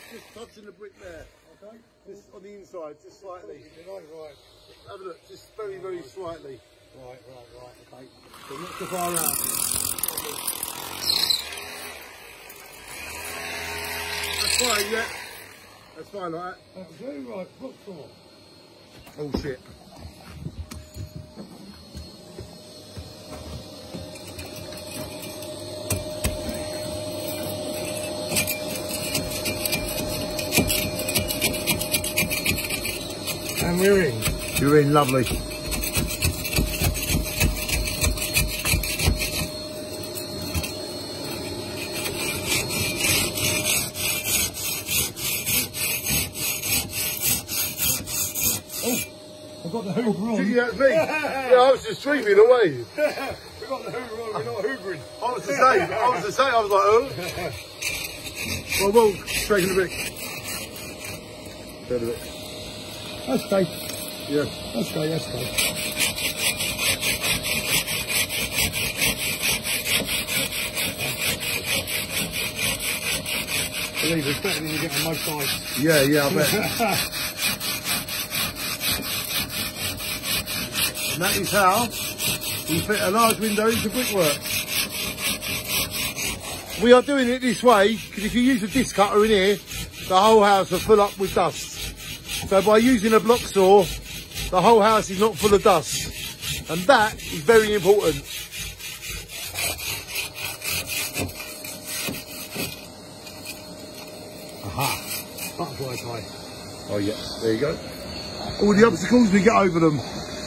just touching the brick there. Okay. Just on the inside, just slightly. Right. Have a look, just very, very slightly. Right. Okay. So not too far out. That's fine, yeah. That's fine, like that. That's very right. Look for. Oh shit. And we're in. You're in, lovely. I've got the hoover on. Yeah, me. Yeah, I was just dreaming away. We've got the hoover on, we're not hoovering. I was the same. I was like, oh. Well, we'll straighten a bit. Turn a bit. That's okay. Yeah. That's okay. Believe it's better than you get on most sides. Yeah, I bet. And that is how we fit a large window into brickwork. We are doing it this way because if you use a disc cutter in here, the whole house will fill up with dust. So by using a block saw, the whole house is not full of dust. And that is very important. Aha. Butterfly pie. Oh yeah, there you go. All the obstacles, we get over them.